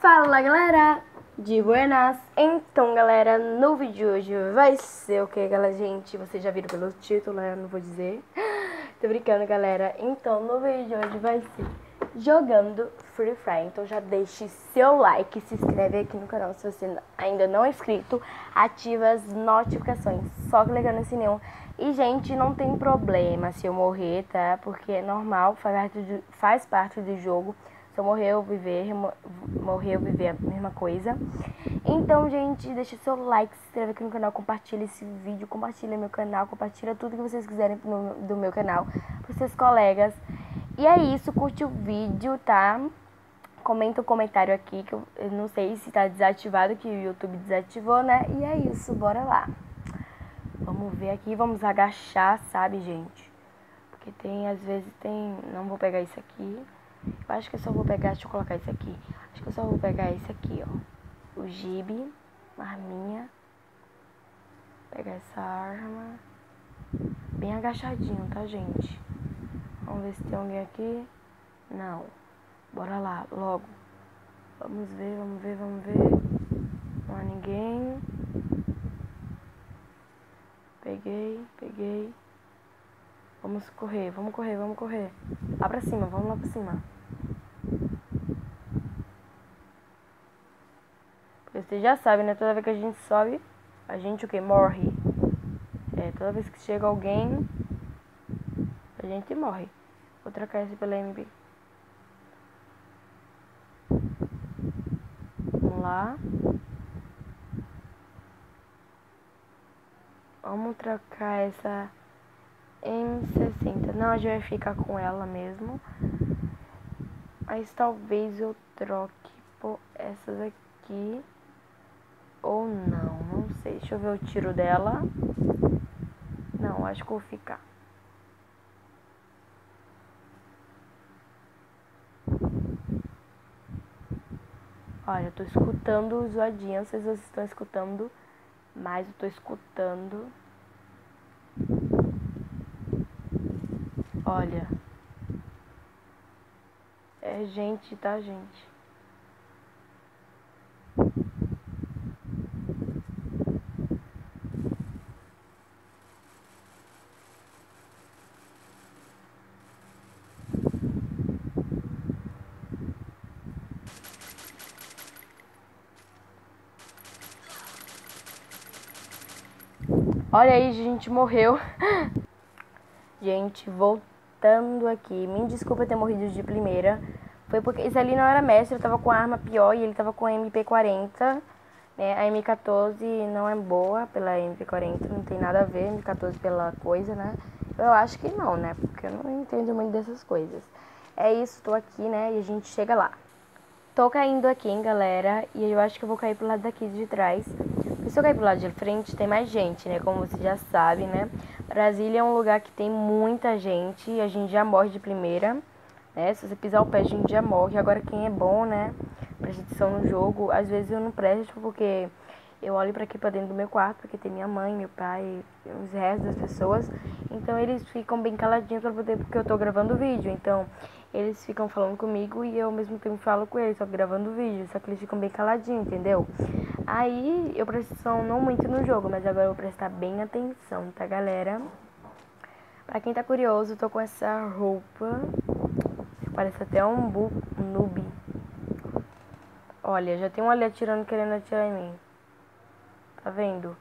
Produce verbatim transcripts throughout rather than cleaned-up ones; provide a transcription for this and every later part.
Fala galera, de buenas. Então galera, no vídeo de hoje vai ser o que, galera, gente? Vocês já viram pelo título, né? Eu não vou dizer. Tô brincando, galera. Então no vídeo de hoje vai ser jogando Free Fire. Então já deixe seu like, se inscreve aqui no canal se você ainda não é inscrito, ativa as notificações, só clicando no sininho. E gente, não tem problema se eu morrer, tá? Porque é normal, faz parte do, faz parte do jogo. Se eu morrer ou viver, morrer ou viver a mesma coisa. Então, gente, deixa seu like, se inscreve aqui no canal, compartilha esse vídeo, compartilha meu canal, compartilha tudo que vocês quiserem no, do meu canal para seus colegas. E é isso, curte o vídeo, tá? Comenta um comentário aqui, que eu, eu não sei se tá desativado, que o YouTube desativou, né? E é isso, bora lá. Vamos ver aqui, vamos agachar, sabe, gente? Porque tem, às vezes tem... Não vou pegar isso aqui. Eu acho que eu só vou pegar, deixa eu colocar isso aqui. Acho que eu só vou pegar esse aqui, ó. O Gibi, arminha. Pegar essa arma. Bem agachadinho, tá, gente? Vamos ver se tem alguém aqui. Não. Bora lá, logo. Vamos ver, vamos ver, vamos ver. Não há ninguém. Peguei, peguei. Vamos correr, vamos correr, vamos correr. Lá pra cima, vamos lá pra cima. Você já sabe, né? Toda vez que a gente sobe, a gente o que? Morre. É, toda vez que chega alguém, a gente morre. Vou trocar esse pela M B. Vamos lá. Vamos trocar essa M sessenta. Não, a gente vai ficar com ela mesmo. Mas talvez eu troque por essas aqui. Ou não, não sei. Deixa eu ver o tiro dela. Não, acho que eu vou ficar. Olha, eu tô escutando o zoadinho. Não sei se vocês estão escutando, mas eu tô escutando. Olha. É gente, tá, gente? Olha aí, gente, morreu. Gente, voltando aqui. Me desculpa ter morrido de primeira. Foi porque esse ali não era mestre, eu tava com a arma pior e ele tava com a M P quarenta. Né? A M quatorze não é boa pela M P quarenta, não tem nada a ver, M quatorze pela coisa, né? Eu acho que não, né? Porque eu não entendo muito dessas coisas. É isso, tô aqui, né? E a gente chega lá. Tô caindo aqui, hein, galera. E eu acho que eu vou cair pro lado daqui de trás. Porque se eu cair pro lado de frente, tem mais gente, né? Como você já sabe, né? Brasília é um lugar que tem muita gente. E a gente já morre de primeira, né? Se você pisar o pé, a gente já morre. Agora, quem é bom, né? Presta atenção no jogo. Às vezes eu não presto porque eu olho pra aqui pra dentro do meu quarto. Porque tem minha mãe, meu pai, os restos das pessoas. Então, eles ficam bem caladinhos pra poder... Porque eu tô gravando vídeo. Então... Eles ficam falando comigo e eu ao mesmo tempo falo com eles, só gravando vídeo, só que eles ficam bem caladinhos, entendeu? Aí eu presto atenção não muito no jogo, mas agora eu vou prestar bem atenção, tá, galera? Pra quem tá curioso, eu tô com essa roupa, parece até um, bu um noob. Olha, já tem um ali atirando, querendo atirar em mim. Tá vendo?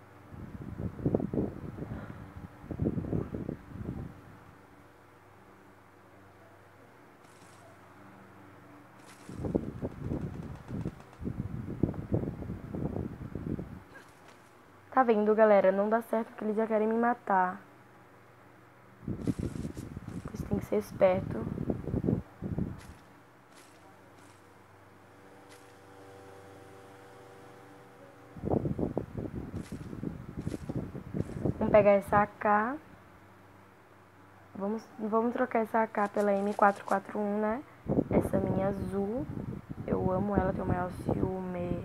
Tá vendo, galera? Não dá certo porque eles já querem me matar. Você tem que ser esperto. Vamos pegar essa A K. Vamos, vamos trocar essa A K pela M quatrocentos e quarenta e um, né? Essa minha azul. Eu amo ela, tenho o maior ciúme.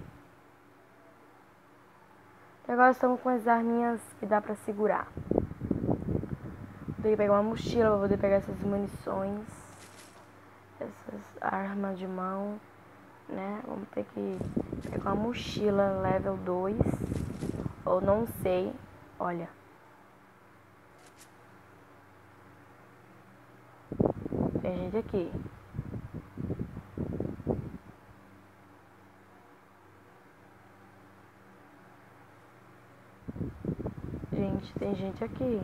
E agora estamos com as arminhas que dá pra segurar. Vou ter que pegar uma mochila pra poder pegar essas munições. Essas armas de mão. né? Vamos ter que pegar uma mochila level dois. Ou não sei. Olha. Tem gente aqui. Gente, tem gente aqui.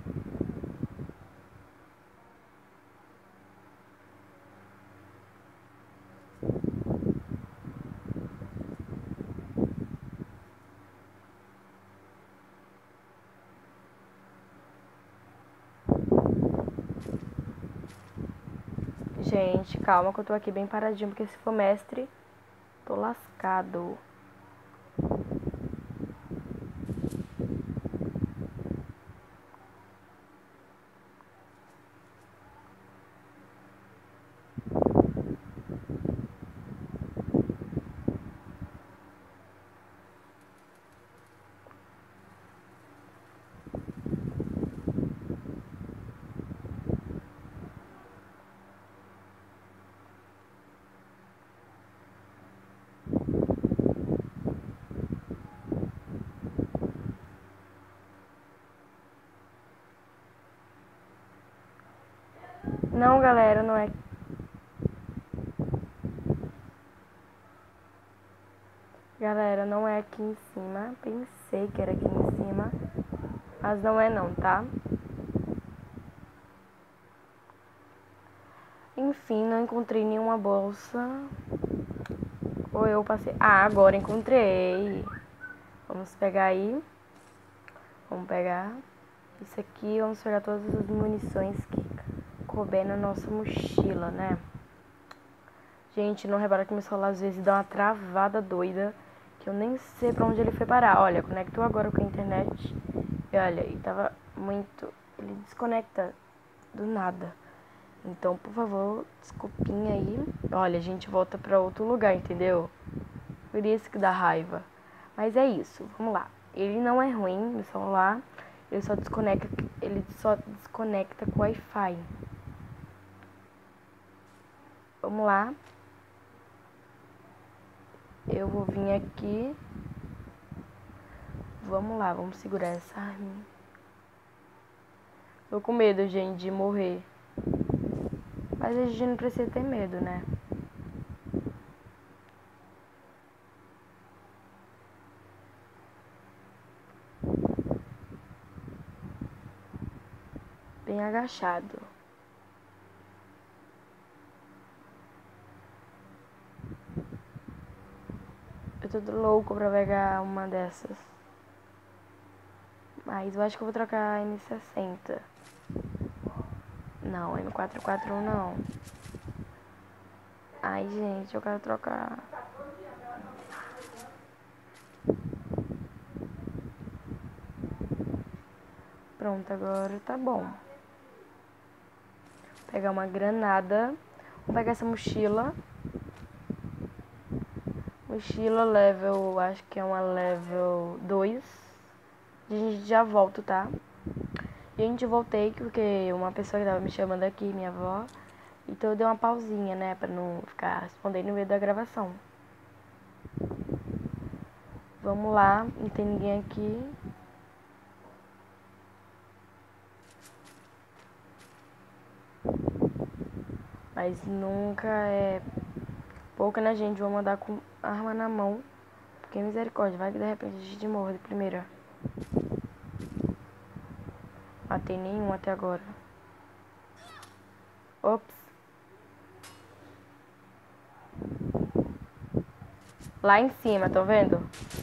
Gente, calma que eu tô aqui bem paradinho, porque se for mestre, tô lascado. Não, galera, não é. Galera, não é aqui em cima. Pensei que era aqui em cima, mas não é não, tá? Enfim, não encontrei nenhuma bolsa. Ou eu passei... Ah, agora encontrei. Vamos pegar aí. Vamos pegar isso aqui. Vamos pegar todas as munições que couber na nossa mochila, né? Gente, não repara que meu celular às vezes dá uma travada doida, que eu nem sei pra onde ele foi parar. Olha, conectou agora com a internet. E olha, e tava muito... Ele desconecta do nada. Então, por favor, desculpinha aí. Olha, a gente volta pra outro lugar, entendeu? Por isso que dá raiva. Mas é isso, vamos lá. Ele não é ruim no celular. Ele só desconecta, ele só desconecta com o Wi-Fi. Vamos lá. Eu vou vir aqui. Vamos lá, vamos segurar essa arminha. Tô com medo, gente, de morrer. Mas a gente não precisa ter medo, né? Bem agachado. Eu tô louco pra pegar uma dessas. Mas eu acho que eu vou trocar a M sessenta. Não, M quatrocentos e quarenta e um não. Ai, gente, eu quero trocar. Pronto, agora tá bom. Vou pegar uma granada. Vou pegar essa mochila. Mochila level, acho que é uma level dois. A gente já volta, tá? Gente, eu voltei porque uma pessoa que tava me chamando aqui, minha avó. Então eu dei uma pausinha, né? Pra não ficar respondendo no meio da gravação. Vamos lá, não tem ninguém aqui. Mas nunca é pouca, né, gente? Vamos andar com arma na mão. Porque misericórdia, vai que de repente a gente morre de primeira. Matei nenhum até agora. Ops. Lá em cima, estão vendo?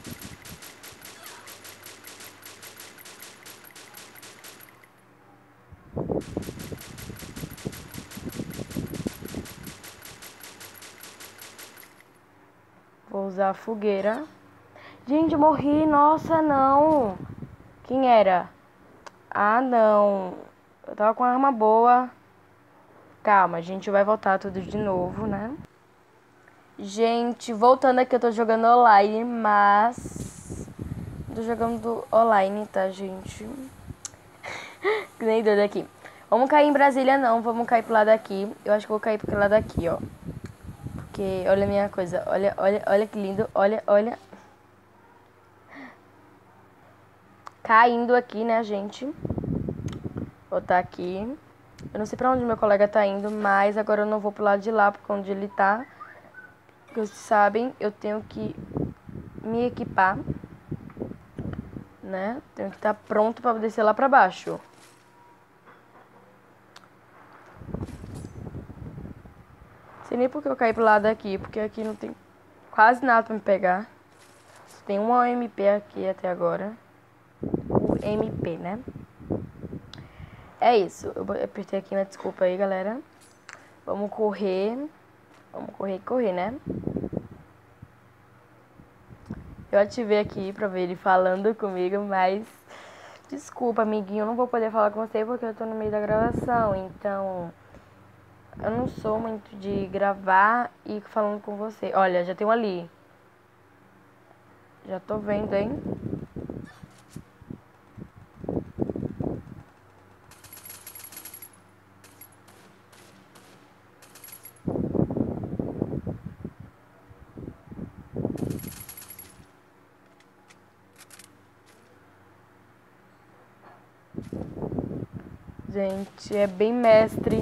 Vou usar a fogueira. Gente, eu morri. Nossa, não. Quem era? Ah, não. Eu tava com uma arma boa. Calma, a gente vai voltar tudo de novo, né? Gente, voltando aqui, eu tô jogando online, mas... Tô jogando online, tá, gente? Que nem doido aqui. Vamos cair em Brasília, não. Vamos cair pro lado daqui. Eu acho que vou cair pro lado daqui, ó. Porque, olha a minha coisa. Olha, olha, olha que lindo. Olha, olha. Caindo aqui, né, gente? Vou botar aqui. Eu não sei pra onde meu colega tá indo, mas agora eu não vou pro lado de lá, porque onde ele tá, porque vocês sabem, eu tenho que me equipar, né? Tenho que estar pronto pra descer lá pra baixo. Sei nem porque eu caí pro lado daqui, porque aqui não tem quase nada pra me pegar. Tem uma O M P aqui até agora. O M P, né? É isso. Eu apertei aqui na desculpa aí, galera. Vamos correr. Vamos correr e correr, né? Eu ativei aqui pra ver ele falando comigo, mas... Desculpa, amiguinho. Eu não vou poder falar com você porque eu tô no meio da gravação. Então... Eu não sou muito de gravar e falando com você. Olha, já tem um ali. Já tô vendo, hein? Gente, é bem mestre.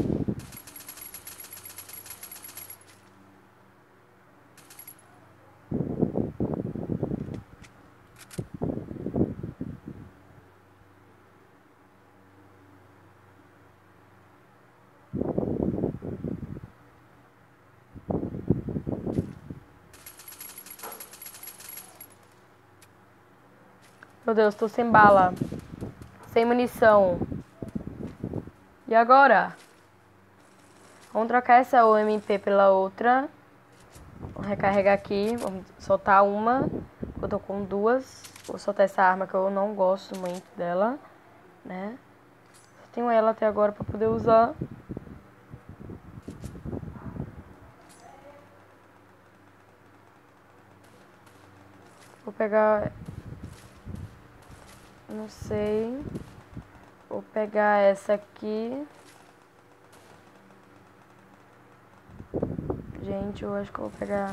Meu Deus, tô sem bala. Sem munição. E agora? Vamos trocar essa O M P pela outra. Vamos recarregar aqui. Vamos soltar uma. Eu tô com duas. Vou soltar essa arma que eu não gosto muito dela, né? Só tenho ela até agora pra poder usar. Vou pegar... Não sei. Vou pegar essa aqui. Gente, eu acho que eu vou pegar...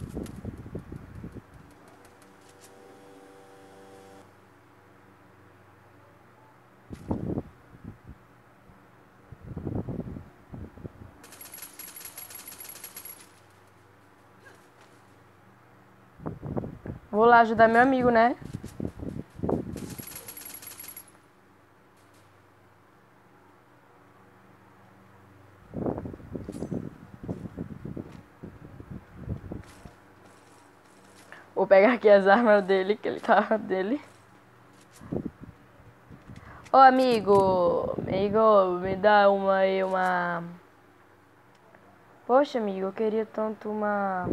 Vou lá ajudar meu amigo, né? Vou pegar aqui as armas dele, que ele tá dele. Ô, amigo, amigo, me dá uma aí, uma... Poxa, amigo, eu queria tanto uma...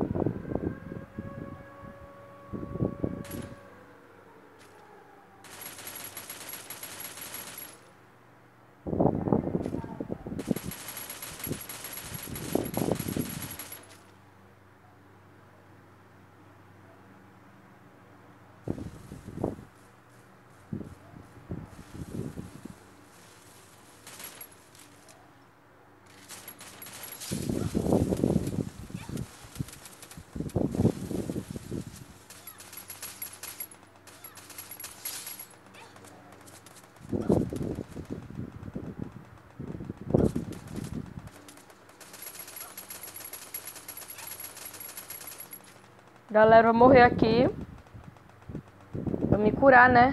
Galera, eu vou morrer aqui. Vou me curar, né?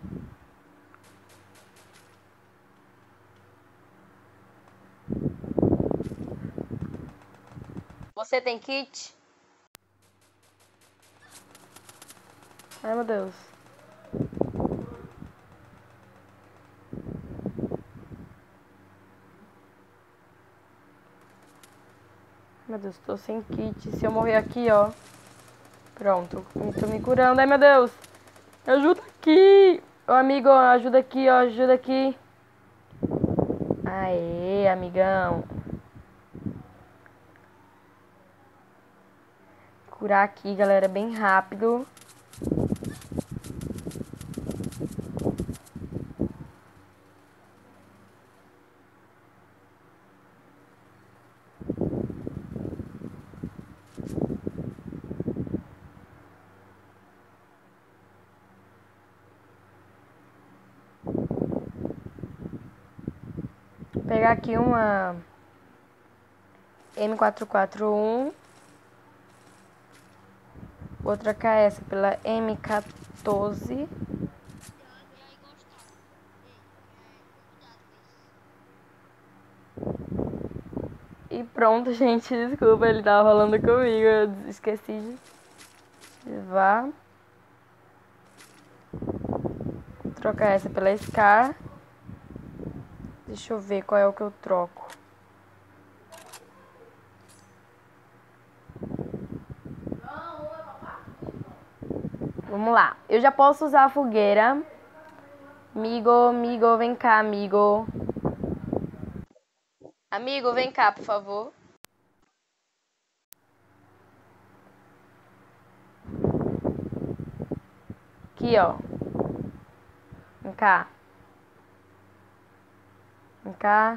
Você tem kit? Ai, meu Deus. Meu Deus, tô sem kit. Se eu morrer aqui, ó. Pronto, tô me curando. Ai, meu Deus. Me ajuda aqui. Ô, amigo, ajuda aqui, ó. Ajuda aqui. Aê, amigão. Curar aqui, galera, bem rápido. pegar aqui uma M quatro quatro um. Vou trocar essa pela M quatorze. E pronto, gente. Desculpa, ele tava falando comigo. Eu esqueci de levar. Vou trocar essa pela Scar. Deixa eu ver qual é o que eu troco. Vamos lá. Eu já posso usar a fogueira. Amigo, amigo, vem cá, amigo. Amigo, vem cá, por favor. Aqui, ó. Vem cá. Vem cá.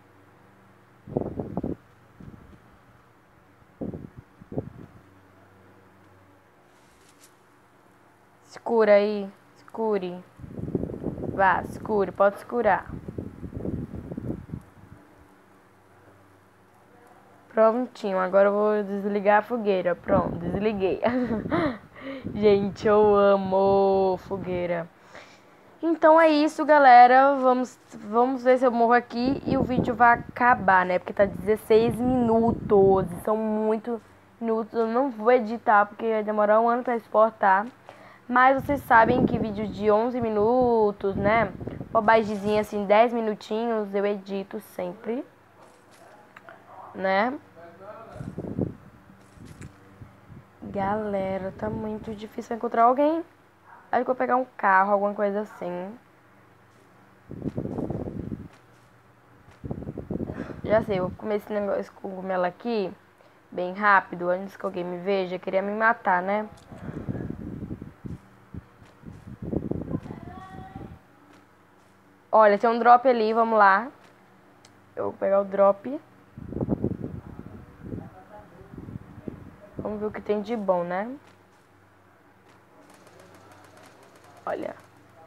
Escura aí. Escure. Vá, escure. Pode escurar. Prontinho. Agora eu vou desligar a fogueira. Pronto, desliguei. Gente, eu amo fogueira. Então é isso, galera. Vamos, vamos ver se eu morro aqui e o vídeo vai acabar, né? Porque tá dezesseis minutos. São muitos minutos. Eu não vou editar porque vai demorar um ano pra exportar. Mas vocês sabem que vídeo de onze minutos, né? Bobagemzinha assim, dez minutinhos, eu edito sempre. Né? Galera, tá muito difícil encontrar alguém. Acho que eu vou pegar um carro, alguma coisa assim. Já sei, eu vou comer esse negócio, esse cogumelo aqui bem rápido, antes que alguém me veja. Queria me matar, né? Olha, tem um drop ali, vamos lá. Eu vou pegar o drop. Vamos ver o que tem de bom, né? Olha.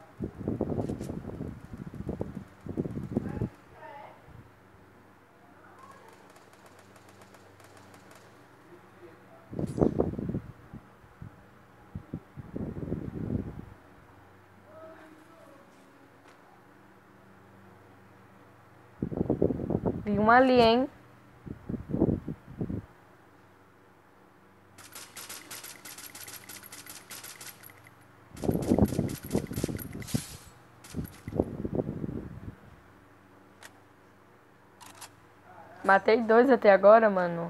Vi uma ali, hein? Matei dois até agora, mano.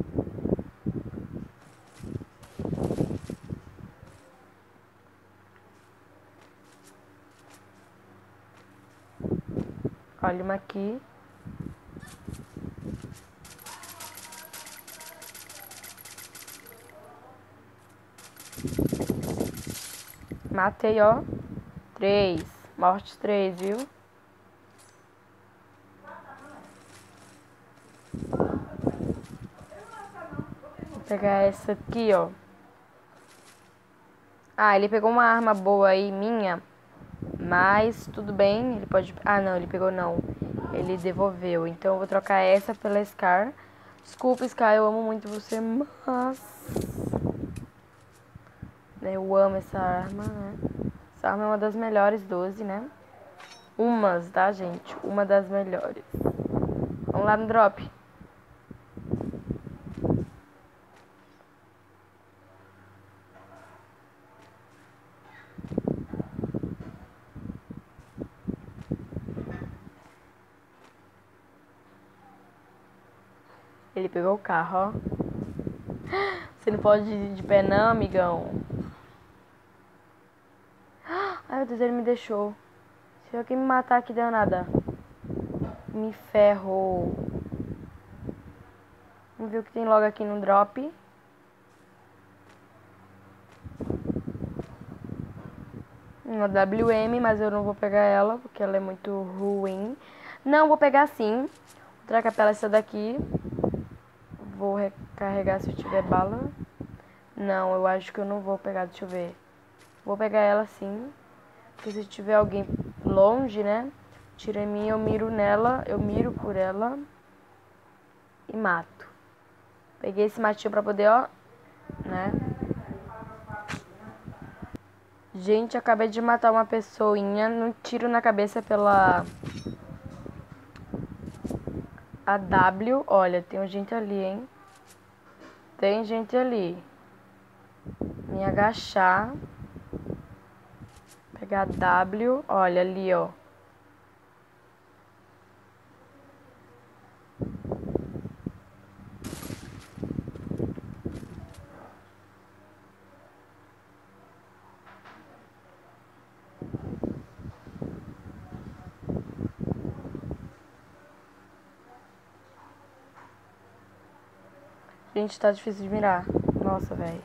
Olha uma aqui. Matei, ó. Três. Mortes três, viu? Vou pegar essa aqui, ó. Ah, ele pegou uma arma boa aí, minha. Mas tudo bem, ele pode... Ah, não, ele pegou não. Ele devolveu. Então eu vou trocar essa pela Scar. Desculpa, Scar, eu amo muito você, mas... Eu amo essa arma, né? Essa arma é uma das melhores doze, né? Umas, tá, gente? Uma das melhores. Vamos lá no drop. Ele pegou o carro, ó. Você não pode ir de pé não, amigão. Ai, meu Deus, ele me deixou. Se alguém me matar aqui, deu nada. Me ferrou. Vamos ver o que tem logo aqui no drop. Uma W M, mas eu não vou pegar ela, porque ela é muito ruim. Não, vou pegar sim. Vou trocar pela essa daqui. Vou recarregar se eu tiver bala. Não, eu acho que eu não vou pegar, deixa eu ver. Vou pegar ela sim. Porque se tiver alguém longe, né? tira em mim, eu miro nela, eu miro por ela e mato. Peguei esse matinho pra poder, ó, né? Gente, acabei de matar uma pessoinha no tiro na cabeça pela a W. Olha, tem gente ali, hein? Tem gente ali. Me agachar. Pegar a W. Olha ali, ó. Gente, tá difícil de mirar. Nossa, velho.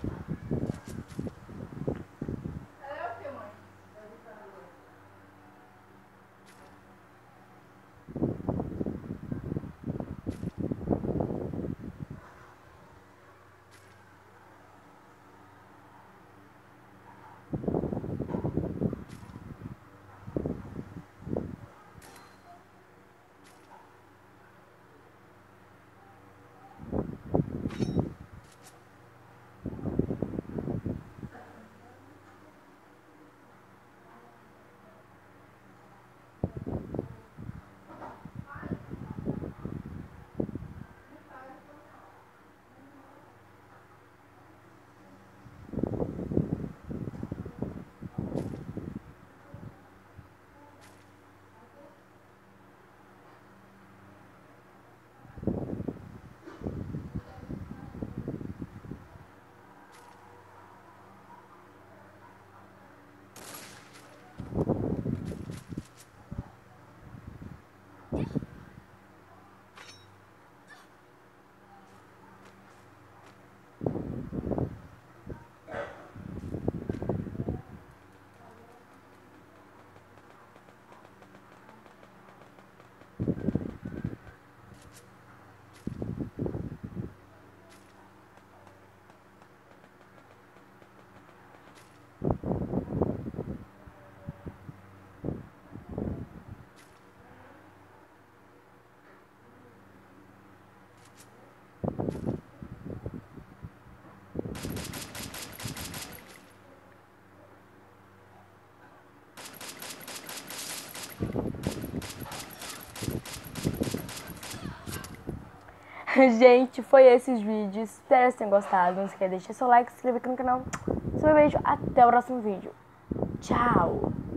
Gente, foi esses vídeos. Espero que vocês tenham gostado. Não esqueça de deixar seu like, se inscrever aqui no canal. Um beijo, até o próximo vídeo. Tchau!